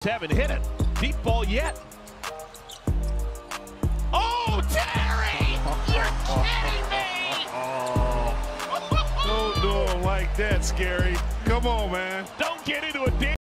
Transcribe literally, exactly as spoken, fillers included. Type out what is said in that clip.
Haven't hit it. Deep ball yet. Oh, Terry! You're kidding me! Don't do him like that, Scary. Come on, man. Don't get into a